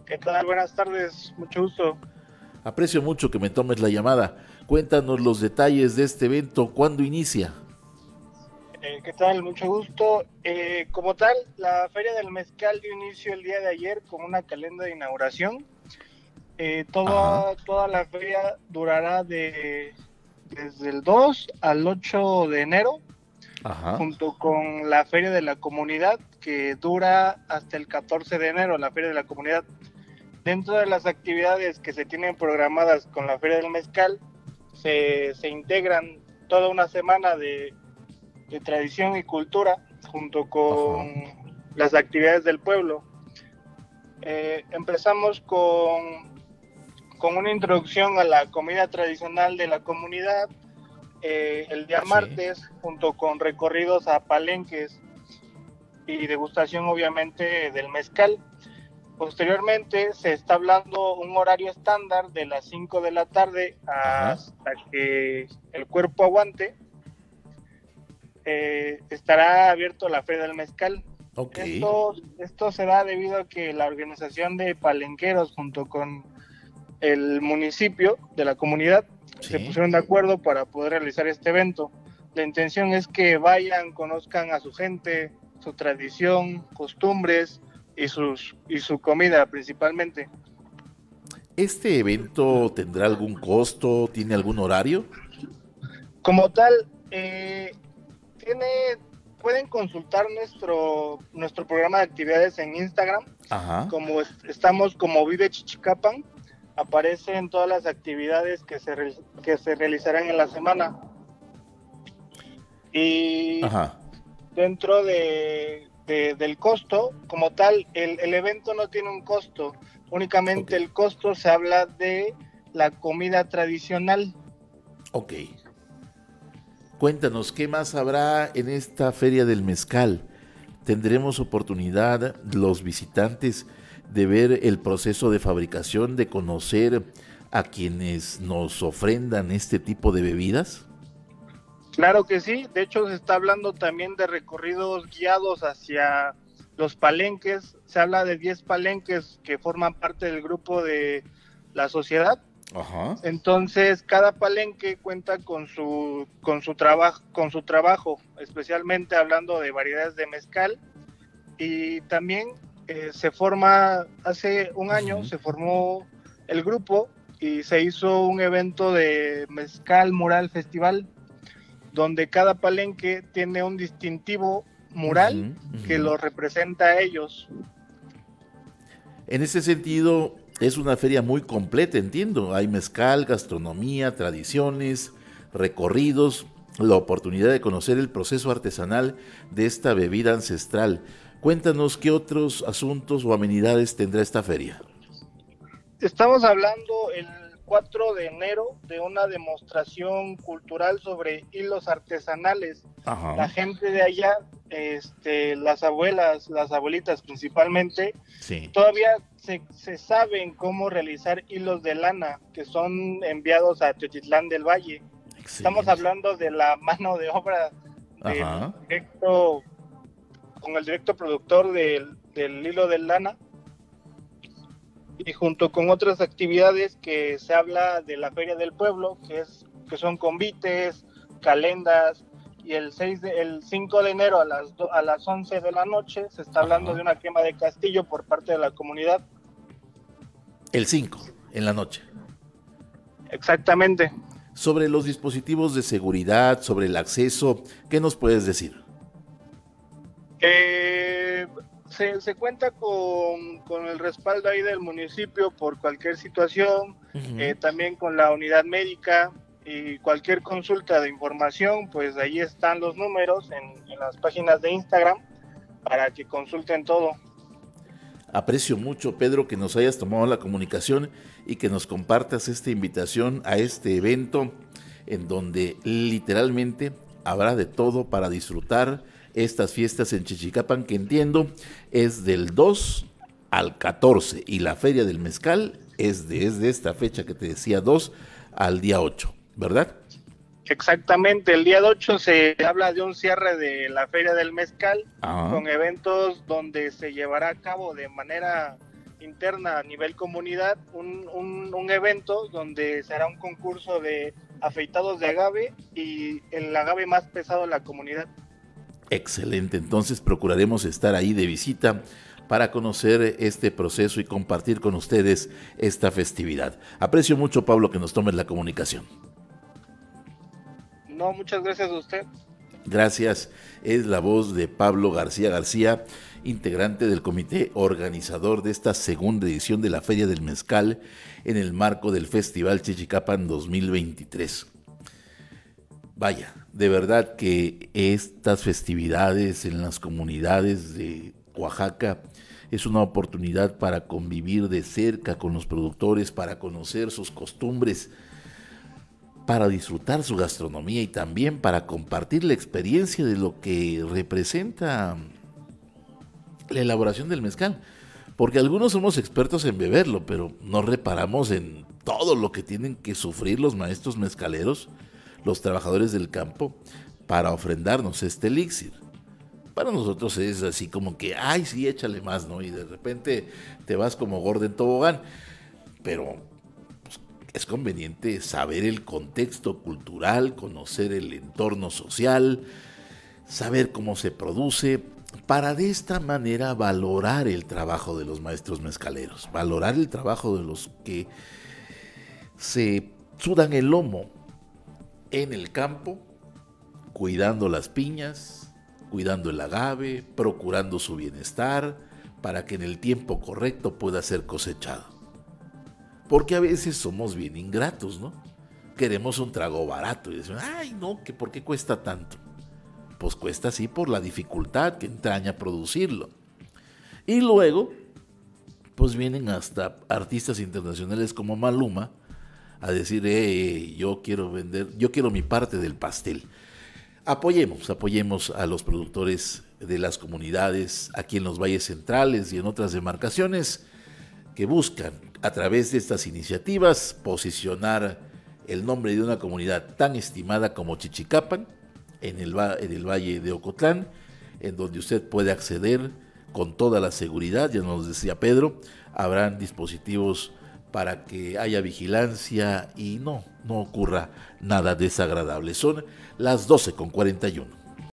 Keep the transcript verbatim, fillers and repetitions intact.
¿Qué tal? Buenas tardes, mucho gusto. Aprecio mucho que me tomes la llamada. Cuéntanos los detalles de este evento, ¿cuándo inicia? Eh, ¿qué tal? Mucho gusto. Eh, como tal, la Feria del Mezcal dio inicio el día de ayer con una calenda de inauguración. Eh, Ajá, toda, toda la feria durará de, desde el dos al ocho de enero, ajá, junto con la Feria de la Comunidad, que dura hasta el catorce de enero, la Feria de la Comunidad. Dentro de las actividades que se tienen programadas con la Feria del Mezcal, se, se integran toda una semana de, de tradición y cultura junto ajá, con las actividades del pueblo. Eh, empezamos con, con una introducción a la comida tradicional de la comunidad eh, el día sí, martes, junto con recorridos a palenques y degustación obviamente del mezcal. Posteriormente se está hablando un horario estándar de las cinco de la tarde ajá, hasta que el cuerpo aguante. Eh, estará abierto la Feria del Mezcal. ok, Esto, esto se da debido a que la organización de palenqueros junto con el municipio de la comunidad se sí. pusieron de acuerdo para poder realizar este evento. La intención es que vayan, conozcan a su gente, su tradición, costumbres y, sus, y su comida principalmente. ¿Este evento tendrá algún costo? ¿Tiene algún horario? Como tal, eh, tiene, pueden consultar nuestro, nuestro programa de actividades en Instagram, Ajá, como es, estamos como Vive Chichicapan, aparecen todas las actividades que se, que se realizarán en la semana. Y ajá, dentro de, de, del costo, como tal, el, el evento no tiene un costo, ok, únicamente el costo se habla de la comida tradicional. ok. Cuéntanos, ¿qué más habrá en esta Feria del Mezcal? ¿Tendremos oportunidad los visitantes de ver el proceso de fabricación, de conocer a quienes nos ofrendan este tipo de bebidas? Claro que sí, de hecho se está hablando también de recorridos guiados hacia los palenques, se habla de diez palenques que forman parte del grupo de la sociedad. Ajá. Entonces, cada palenque cuenta con su con su trabajo, con su trabajo, especialmente hablando de variedades de mezcal y también eh, se forma hace un año Ujú. se formó el grupo y se hizo un evento de mezcal mural festival donde cada palenque tiene un distintivo mural Ujú, que ujú. los representa a ellos. En ese sentido, es una feria muy completa, entiendo. Hay mezcal, gastronomía, tradiciones, recorridos, la oportunidad de conocer el proceso artesanal de esta bebida ancestral. Cuéntanos qué otros asuntos o amenidades tendrá esta feria. Estamos hablando el cuatro de enero de una demostración cultural sobre hilos artesanales. La Ajá, gente de allá, este, las abuelas, las abuelitas principalmente, sí, todavía se, se saben cómo realizar hilos de lana que son enviados a Teotitlán del Valle. Estamos excelente. hablando de la mano de obra del Ajá, directo, con el directo productor del, del hilo de lana y junto con otras actividades que se habla de la Feria del Pueblo, que, es, que son convites, calendas, y el, seis de, el cinco de enero a las, a las once de la noche se está hablando de ajá. una quema de castillo por parte de la comunidad. El cinco en la noche. Exactamente. Sobre los dispositivos de seguridad, sobre el acceso, ¿qué nos puedes decir? Eh, se, se, cuenta con, con, el respaldo ahí del municipio por cualquier situación, eh, Ujú. también con la unidad médica y cualquier consulta de información, pues ahí están los números en, en las páginas de Instagram para que consulten todo. Aprecio mucho, Pedro, que nos hayas tomado la comunicación y que nos compartas esta invitación a este evento en donde literalmente habrá de todo para disfrutar estas fiestas en Chichicapan, que entiendo es del dos al catorce y la Feria del Mezcal es desde esta fecha que te decía dos al día ocho, ¿verdad? Exactamente, el día ocho se habla de un cierre de la Feria del Mezcal Ajá. con eventos donde se llevará a cabo de manera interna a nivel comunidad un, un, un evento donde será un concurso de afeitados de agave y el agave más pesado de la comunidad. Excelente, entonces procuraremos estar ahí de visita para conocer este proceso y compartir con ustedes esta festividad. Aprecio mucho, Pablo, que nos tomes la comunicación. No, muchas gracias a usted. Gracias, es la voz de Pablo García García, integrante del comité organizador de esta segunda edición de la Feria del Mezcal en el marco del Festival Chichicapan dos mil veintitrés. Vaya, de verdad que estas festividades en las comunidades de Oaxaca es una oportunidad para convivir de cerca con los productores, para conocer sus costumbres, para disfrutar su gastronomía y también para compartir la experiencia de lo que representa la elaboración del mezcal. Porque algunos somos expertos en beberlo, pero no reparamos en todo lo que tienen que sufrir los maestros mezcaleros, los trabajadores del campo, para ofrendarnos este elixir. Para nosotros es así como que, ay, sí, échale más, ¿no? Y de repente te vas como gordo en tobogán. Pero pues, es conveniente saber el contexto cultural, conocer el entorno social, saber cómo se produce, para de esta manera valorar el trabajo de los maestros mezcaleros, valorar el trabajo de los que se sudan el lomo en el campo, cuidando las piñas, cuidando el agave, procurando su bienestar, para que en el tiempo correcto pueda ser cosechado. Porque a veces somos bien ingratos, ¿no? Queremos un trago barato y decimos, ay no, que ¿por qué cuesta tanto? Pues cuesta así por la dificultad que entraña producirlo. Y luego, pues vienen hasta artistas internacionales como Maluma a decir, eh, yo quiero vender, yo quiero mi parte del pastel. Apoyemos, apoyemos a los productores de las comunidades aquí en los valles centrales y en otras demarcaciones que buscan a través de estas iniciativas posicionar el nombre de una comunidad tan estimada como Chichicapan en el, en el Valle de Ocotlán, en donde usted puede acceder con toda la seguridad. Ya nos decía Pedro, habrán dispositivos para que haya vigilancia y no, no ocurra nada desagradable. Son las doce con cuarenta y uno.